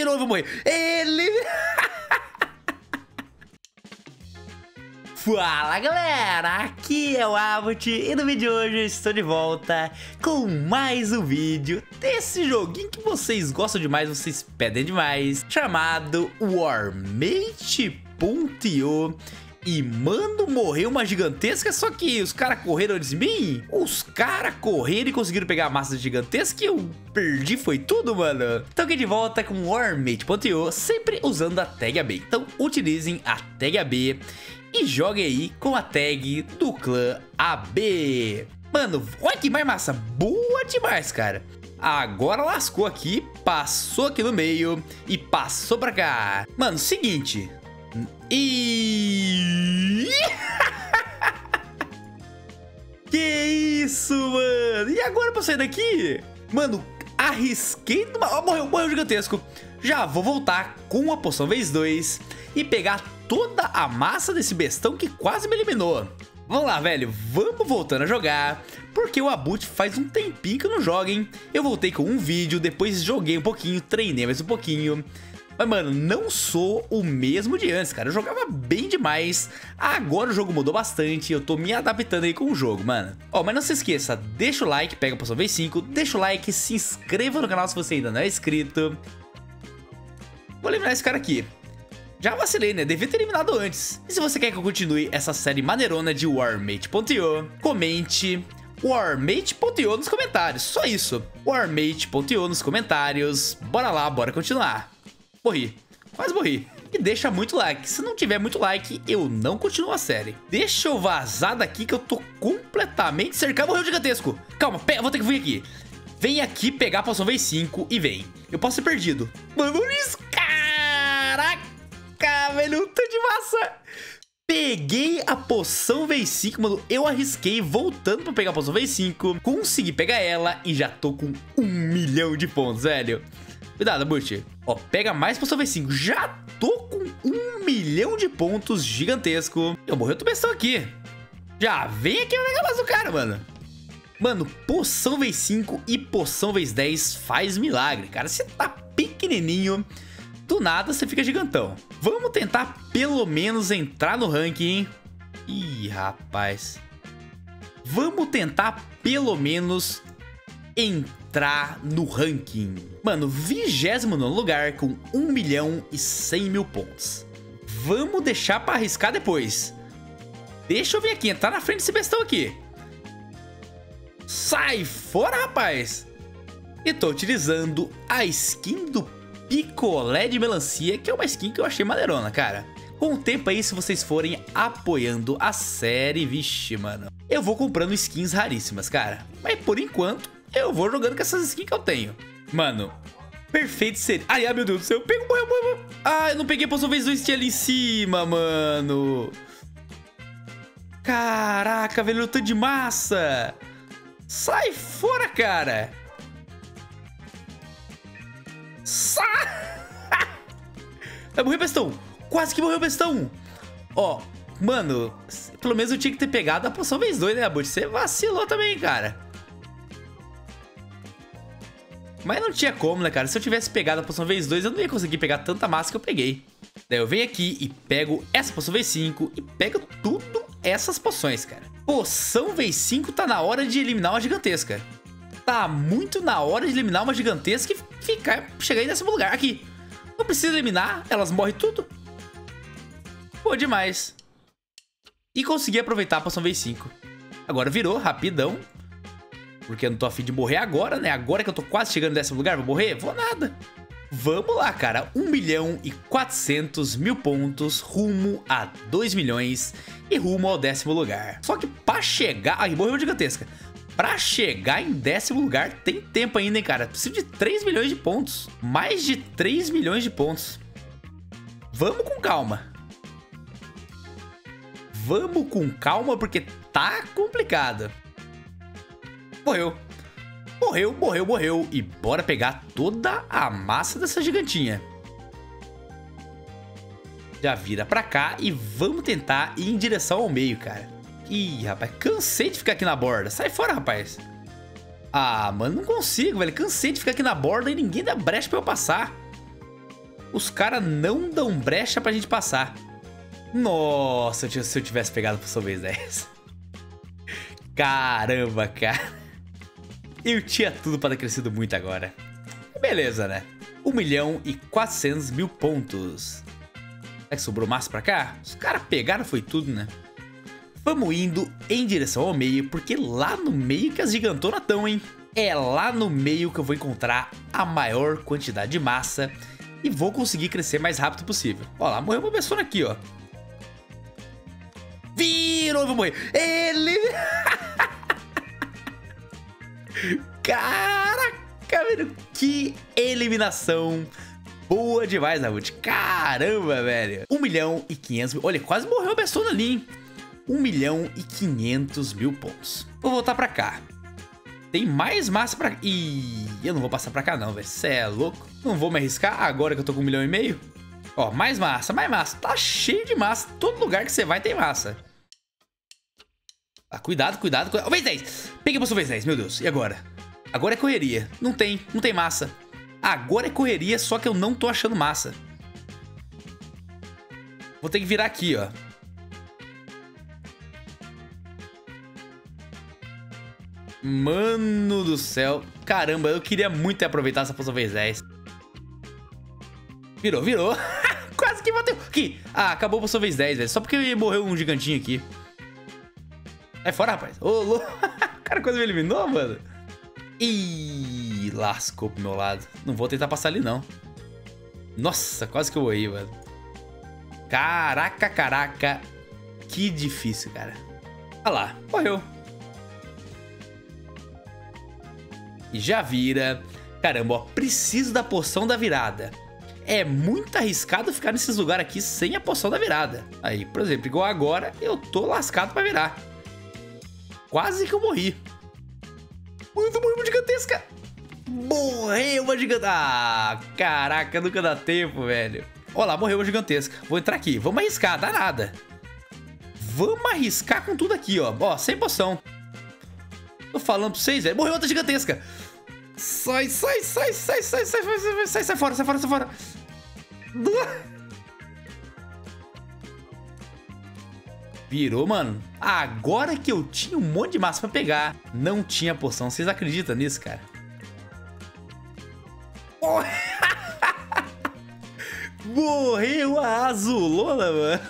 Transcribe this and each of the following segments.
novo e vou morrer. Ele... Fala galera, aqui é o Abbott e no vídeo de hoje eu estou de volta com mais um vídeo desse joguinho que vocês gostam demais, vocês pedem demais, chamado Warmate.io. E mano, morreu uma gigantesca, só que os caras correram antes de mim. Os caras correram e conseguiram pegar a massa gigantesca e eu perdi, foi tudo, mano. Então aqui de volta com Warmate.io, sempre usando a tag AB. Então utilizem a tag AB e joguem aí com a tag do clã AB. Mano, olha que mais massa, boa demais, cara. Agora lascou aqui, passou aqui no meio e passou pra cá. Mano, seguinte... E... Que isso, mano? E agora pra sair daqui? Mano, arrisquei numa... Oh, morreu gigantesco. Já vou voltar com a poção vez 2 e pegar toda a massa desse bestão que quase me eliminou. Vamos lá, velho, vamos voltando a jogar, porque o Abbott faz um tempinho que eu não jogo, hein? Eu voltei com um vídeo, depois joguei um pouquinho, treinei mais um pouquinho. Mas, mano, não sou o mesmo de antes, cara. Eu jogava bem demais. Agora o jogo mudou bastante. Eu tô me adaptando aí com o jogo, mano. Ó, mas não se esqueça, deixa o like, pega a poção vez 5. Deixa o like, se inscreva no canal se você ainda não é inscrito. Vou eliminar esse cara aqui. Já vacilei, né? Devia ter eliminado antes. E se você quer que eu continue essa série maneirona de Warmate.io, comente Warmate.io nos comentários. Só isso. Warmate.io nos comentários. Bora lá, bora continuar. Morri, quase morri. E deixa muito like, se não tiver muito like, eu não continuo a série. Deixa eu vazar daqui que eu tô completamente cercado. Morreu gigantesco. Calma, vou ter que vir aqui. Vem aqui pegar a poção vez 5 e vem. Eu posso ser perdido. Mano, isso, caraca, velho, tanto de massa. Peguei a poção vez 5, mano, eu arrisquei voltando pra pegar a poção vez 5. Consegui pegar ela e já tô com 1 milhão de pontos, velho. Cuidado, Abbott. Ó, pega mais poção vez 5. Já tô com 1 milhão de pontos gigantesco. Eu morri outro bestão aqui. Já vem aqui o negócio do cara, mano. Mano, poção vez 5 e poção vez 10 faz milagre, cara. Você tá pequenininho, do nada você fica gigantão. Vamos tentar pelo menos entrar no ranking, hein? Ih, rapaz. Vamos tentar pelo menos entrar no ranking. Mano, 29º lugar com 1 milhão e 100 mil pontos. Vamos deixar pra arriscar depois. Deixa eu vir aqui, entrar na frente desse bestão aqui. Sai fora, rapaz. E tô utilizando a skin do picolé de melancia, que é uma skin que eu achei maneirona, cara. Com o tempo aí, se vocês forem apoiando a série, vixe, mano, eu vou comprando skins raríssimas, cara. Mas por enquanto eu vou jogando com essas skins que eu tenho. Mano, perfeito seria... Ai, meu Deus do céu. Morreu. Ah, eu não peguei a poção vez 2 ali em cima, mano. Caraca, velho, eu tô de massa. Sai fora, cara. Sai. Vai morrer o bestão. Quase que morreu o bestão. Ó, mano, pelo menos eu tinha que ter pegado a poção vez 2, né, Abbott? Você vacilou também, cara. Mas não tinha como, né, cara? Se eu tivesse pegado a poção vez 2, eu não ia conseguir pegar tanta massa que eu peguei. Daí eu venho aqui e pego essa poção vez 5 e pego tudo essas poções, cara. Poção vez 5 tá na hora de eliminar uma gigantesca. Tá muito na hora de eliminar uma gigantesca e chegar em 10º lugar. Aqui. Não precisa eliminar, elas morrem tudo. Pô, demais. E consegui aproveitar a poção vez 5. Agora virou, rapidão. Porque eu não tô afim de morrer agora, né? Agora que eu tô quase chegando no 10º lugar, vou morrer? Vou nada. Vamos lá, cara. 1 milhão e 400 mil pontos rumo a 2 milhões e rumo ao 10º lugar. Só que pra chegar... Ai, morreu gigantesca. Pra chegar em 10º lugar tem tempo ainda, hein, cara? Preciso de 3 milhões de pontos. Mais de 3 milhões de pontos. Vamos com calma. Vamos com calma porque tá complicado. Morreu. E bora pegar toda a massa dessa gigantinha. Já vira pra cá e vamos tentar ir em direção ao meio, cara. Ih, rapaz, cansei de ficar aqui na borda. Sai fora, rapaz. Ah, mano, não consigo, velho. Cansei de ficar aqui na borda e ninguém dá brecha pra eu passar. Os caras não dão brecha pra gente passar. Nossa, se eu tivesse pegado por sua vez 10. Caramba, cara. Eu tinha tudo pra ter crescido muito agora. Beleza, né? 1.400.000 pontos. Será que sobrou massa pra cá? Os caras pegaram, foi tudo, né? Vamos indo em direção ao meio, porque lá no meio que as gigantonas estão, hein? É lá no meio que eu vou encontrar a maior quantidade de massa e vou conseguir crescer mais rápido possível. Ó lá, morreu uma pessoa aqui, ó. Virou, eu vou morrer. Ele... Caraca, velho, que eliminação boa demais, Naruto. Caramba, velho. 1.500.000. Olha, quase morreu a pessoa ali, hein? 1.500.000 pontos. Vou voltar pra cá. Tem mais massa pra... Ih, eu não vou passar pra cá não, velho. Cê é louco. Não vou me arriscar agora que eu tô com 1,5 milhão. Ó, mais massa, mais massa. Tá cheio de massa. Todo lugar que você vai tem massa. Ah, cuidado, cuidado, cuidado. Vez 10. Peguei pra sua vez 10, meu Deus. E agora? Agora é correria. Não tem massa. Agora é correria, só que eu não tô achando massa. Vou ter que virar aqui, ó. Mano do céu. Caramba, eu queria muito ter aproveitado essa poção vez 10. Virou, virou. Quase que bateu. Aqui. Ah, acabou a poção vez 10, velho. Só porque morreu um gigantinho aqui. Sai fora, rapaz. Ô, louco. O cara quase me eliminou, mano. Ih, lascou pro meu lado. Não vou tentar passar ali, não. Nossa, quase que eu morri, mano. Caraca, caraca. Que difícil, cara. Olha lá, morreu. E já vira. Caramba, ó, preciso da poção da virada. É muito arriscado ficar nesses lugares aqui sem a poção da virada. Aí, por exemplo, igual agora, eu tô lascado pra virar. Quase que eu morri. Muito morreu uma gigantesca. Morreu uma gigantesca. Ah, caraca, nunca dá tempo, velho. Olha lá, morreu uma gigantesca. Vou entrar aqui, vamos arriscar, dá nada. Vamos arriscar com tudo aqui, ó. Ó, sem poção. Tô falando pra vocês, velho. Morreu outra gigantesca. Sai, sai, sai, sai, sai, sai, sai, sai, sai fora, sai fora, sai fora. Virou, mano. Agora que eu tinha um monte de massa pra pegar, não tinha poção. Vocês acreditam nisso, cara? Morreu a azulona, mano.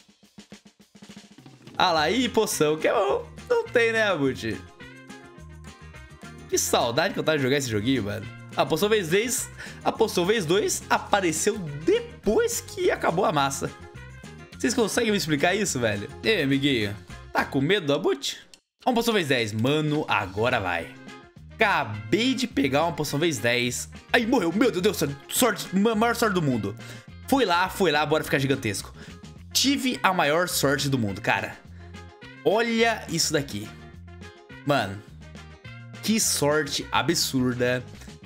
Ah lá, e poção, que é bom. Não tem, né, Abuti? Que saudade que eu tava de jogar esse joguinho, mano. A poção vez 10, a poção vez 2 apareceu depois que acabou a massa. Vocês conseguem me explicar isso, velho? Ei, amiguinho, tá com medo do Abut? Uma poção vez 10, mano, agora vai. Acabei de pegar uma poção vez 10. Aí, morreu, meu Deus, sorte, maior sorte do mundo. Foi lá, bora ficar gigantesco. Tive a maior sorte do mundo, cara. Olha isso daqui. Mano, que sorte absurda.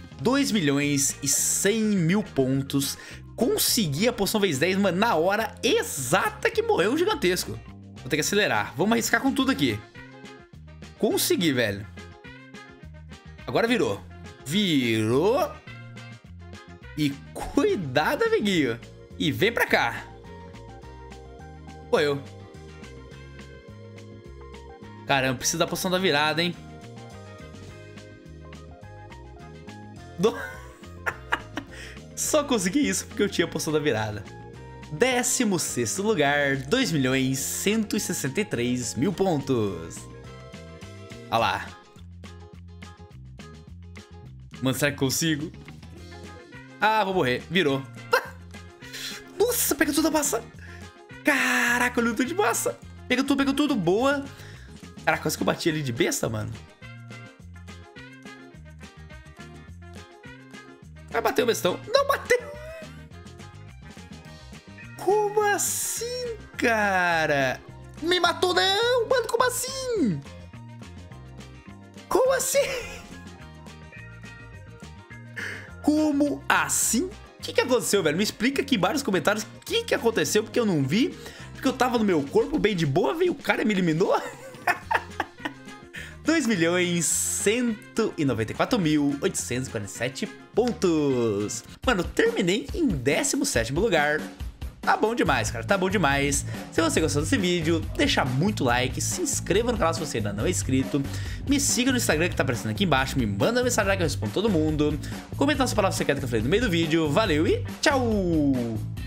2.100.000 pontos. Consegui a poção vez 10, mano, na hora exata que morreu o gigantesco. Vou ter que acelerar. Vamos arriscar com tudo aqui. Consegui, velho. Agora virou. Virou. E cuidado, amiguinho. E vem pra cá. Morreu. Caramba, preciso da poção da virada, hein? Só consegui isso porque eu tinha a poção da virada. 16º lugar, 2.163.000 pontos. Olha lá. Mano, será que consigo? Ah, vou morrer. Virou. Nossa, pega toda a massa. Caraca, olha o tanto de massa. Pega tudo. Boa. Caraca, quase que eu bati ali de besta, mano. Vai bater o bestão. Não bateu. Como assim, cara? Me matou não, mano. Como assim? Como assim? Como assim? O que aconteceu, velho? Me explica aqui embaixo nos comentários o que aconteceu, porque eu não vi. Porque eu tava no meu corpo bem de boa, veio o cara e me eliminou. 2.194.847 pontos. Mano, terminei em 17º lugar. Tá bom demais, cara, tá bom demais. Se você gostou desse vídeo, deixa muito like, se inscreva no canal se você ainda não é inscrito, me siga no Instagram que tá aparecendo aqui embaixo, me manda mensagem lá que eu respondo todo mundo, comenta a sua palavra secreta que eu falei no meio do vídeo. Valeu e tchau!